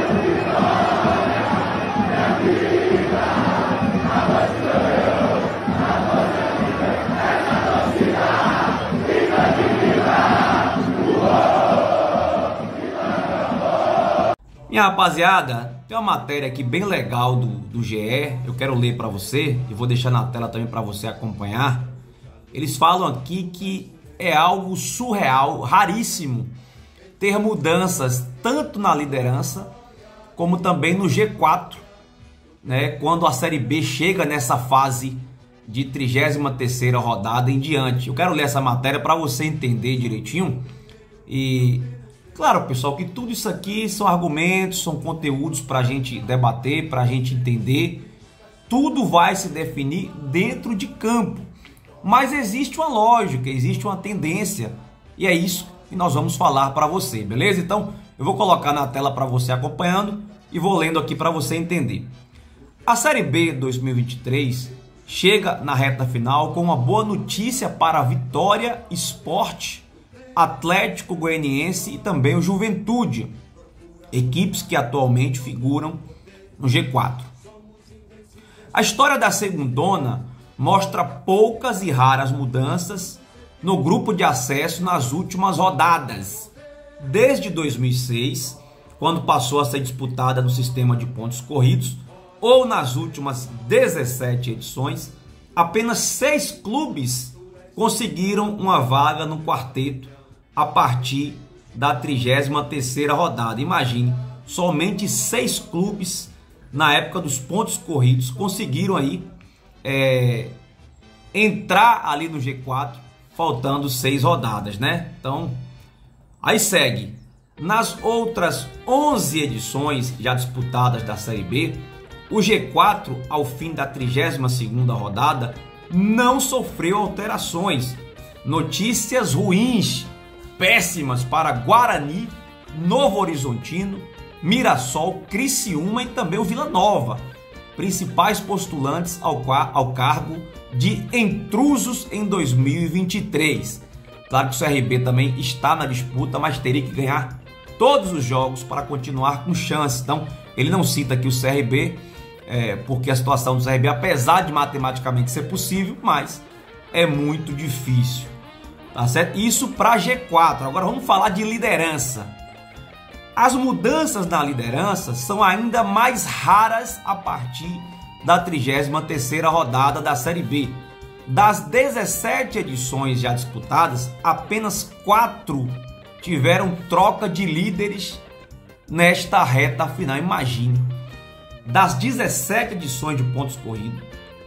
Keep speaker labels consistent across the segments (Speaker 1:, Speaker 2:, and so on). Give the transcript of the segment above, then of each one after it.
Speaker 1: Minha rapaziada, tem uma matéria aqui bem legal do GE, eu quero ler para você e vou deixar na tela também para você acompanhar. Eles falam aqui que é algo surreal, raríssimo, ter mudanças tanto na liderança como também no G4, né, quando a Série B chega nessa fase de 33ª rodada em diante. Eu quero ler essa matéria para você entender direitinho e... claro, pessoal, que tudo isso aqui são argumentos, são conteúdos para a gente debater, para a gente entender. Tudo vai se definir dentro de campo. Mas existe uma lógica, existe uma tendência. E é isso que nós vamos falar para você, beleza? Então, eu vou colocar na tela para você acompanhando e vou lendo aqui para você entender. A Série B 2023 chega na reta final com uma boa notícia para a Vitória, Sport, Atlético Goianiense e também o Juventude, equipes que atualmente figuram no G4. A história da segundona mostra poucas e raras mudanças no grupo de acesso nas últimas rodadas. Desde 2006, quando passou a ser disputada no sistema de pontos corridos, ou nas últimas 17 edições, apenas 6 clubes conseguiram uma vaga no quarteto a partir da 33ª rodada. Imagine, somente 6 clubes na época dos pontos corridos conseguiram aí entrar ali no G4, faltando 6 rodadas, né? Então, aí segue. Nas outras 11 edições já disputadas da Série B, o G4, ao fim da 32ª rodada, não sofreu alterações. Notícias ruins, péssimas para Guarani, Novo Horizontino, Mirassol, Criciúma e também o Vila Nova, principais postulantes ao cargo de intrusos em 2023. Claro que o CRB também está na disputa, mas teria que ganhar todos os jogos para continuar com chance. Então, ele não cita aqui o CRB, porque a situação do CRB, apesar de matematicamente ser possível, mas é muito difícil. Tá certo? Isso para G4. Agora vamos falar de liderança. As mudanças na liderança são ainda mais raras a partir da 33ª rodada da Série B. Das 17 edições já disputadas, apenas 4 tiveram troca de líderes nesta reta final. Imagine, das 17 edições de pontos corridos,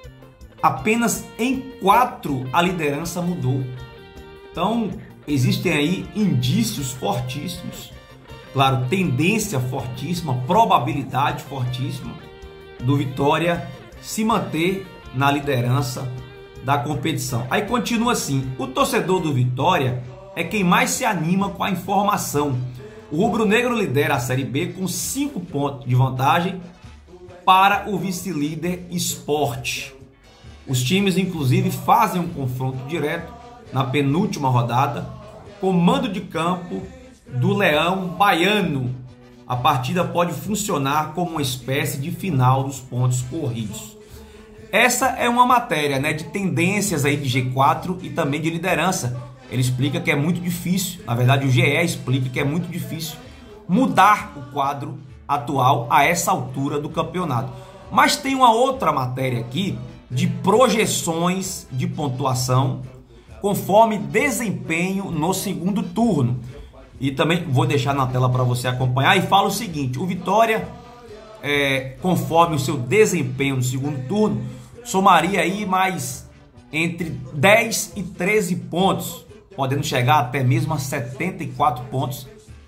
Speaker 1: apenas em 4 a liderança mudou. Então, existem aí indícios fortíssimos, claro, tendência fortíssima, probabilidade fortíssima do Vitória se manter na liderança da competição. Aí continua assim: o torcedor do Vitória é quem mais se anima com a informação. O rubro-negro lidera a Série B com 5 pontos de vantagem para o vice-líder Sport. Os times, inclusive, fazem um confronto direto na penúltima rodada, com mando de campo do Leão Baiano. A partida pode funcionar como uma espécie de final dos pontos corridos. Essa é uma matéria, né, de tendências aí de G4 e também de liderança. Ele explica que é muito difícil, na verdade o GE explica que é muito difícil mudar o quadro atual a essa altura do campeonato. Mas tem uma outra matéria aqui de projeções de pontuação conforme desempenho no segundo turno. E também vou deixar na tela para você acompanhar. E fala o seguinte: o Vitória, conforme o seu desempenho no segundo turno, somaria aí mais entre 10 e 13 pontos, podendo chegar até mesmo a 74 pontos,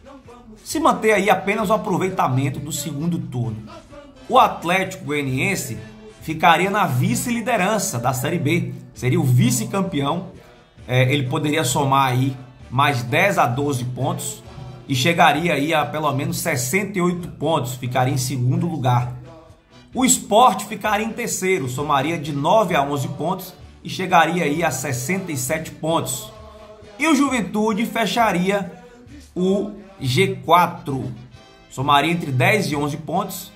Speaker 1: se manter aí apenas o aproveitamento do segundo turno. O Atlético Goianiense ficaria na vice-liderança da Série B, seria o vice-campeão. Ele poderia somar aí mais 10 a 12 pontos e chegaria aí a pelo menos 68 pontos, ficaria em segundo lugar. O Sport ficaria em terceiro, somaria de 9 a 11 pontos e chegaria aí a 67 pontos. E o Juventude fecharia o G4, somaria entre 10 e 11 pontos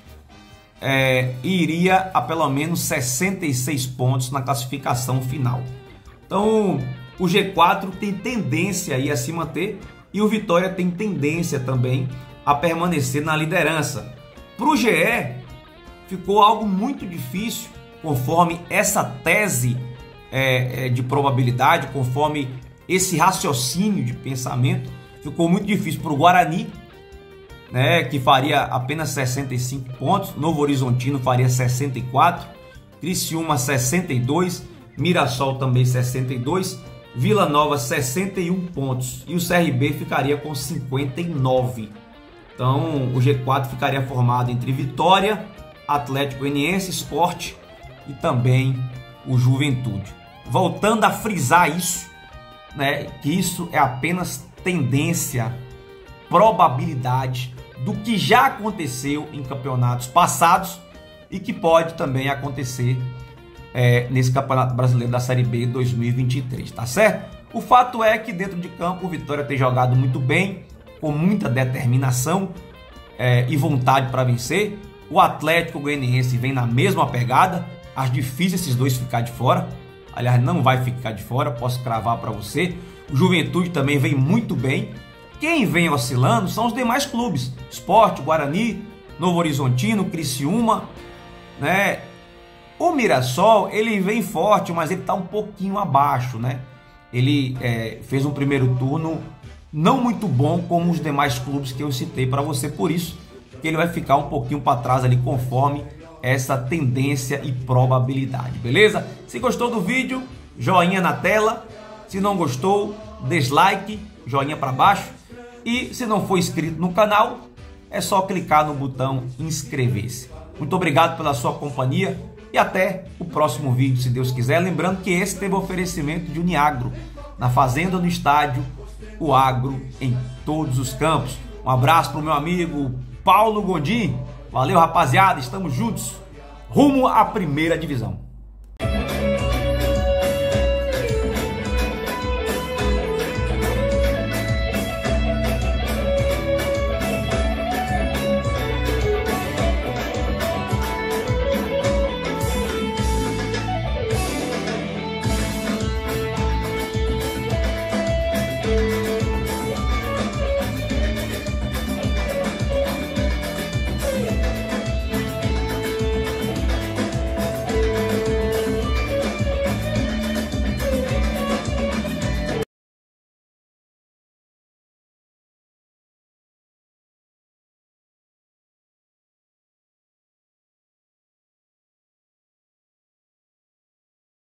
Speaker 1: e iria a pelo menos 66 pontos na classificação final. Então o G4 tem tendência aí a se manter e o Vitória tem tendência também a permanecer na liderança. Para o GE ficou algo muito difícil, conforme essa tese de probabilidade, conforme esse raciocínio de pensamento, ficou muito difícil para o Guarani, né, que faria apenas 65 pontos, Novo Horizontino faria 64, Criciúma 62, Mirassol também 62, Vila Nova 61 pontos e o CRB ficaria com 59. Então o G4 ficaria formado entre Vitória, Atlético Goianiense, Sport e também o Juventude. Voltando a frisar isso, né, que isso é apenas tendência, probabilidade do que já aconteceu em campeonatos passados e que pode também acontecer nesse Campeonato Brasileiro da Série B 2023, tá certo? O fato é que dentro de campo o Vitória tem jogado muito bem, com muita determinação e vontade para vencer. O Atlético Goianiense vem na mesma pegada, acho difícil esses dois ficar de fora, aliás não vai ficar de fora, posso cravar para você. O Juventude também vem muito bem. Quem vem oscilando são os demais clubes, Sport, Guarani, Novo Horizontino, Criciúma, né? O Mirassol, ele vem forte, mas ele está um pouquinho abaixo, né? Ele fez um primeiro turno não muito bom como os demais clubes que eu citei para você, por isso que ele vai ficar um pouquinho para trás ali conforme essa tendência e probabilidade, beleza? Se gostou do vídeo, joinha na tela. Se não gostou, dislike, joinha para baixo. E se não for inscrito no canal, é só clicar no botão inscrever-se. Muito obrigado pela sua companhia e até o próximo vídeo, se Deus quiser. Lembrando que esse teve oferecimento de Uniagro, na fazenda, no estádio, o agro em todos os campos. Um abraço para o meu amigo Paulo Gondim. Valeu, rapaziada, estamos juntos rumo à primeira divisão.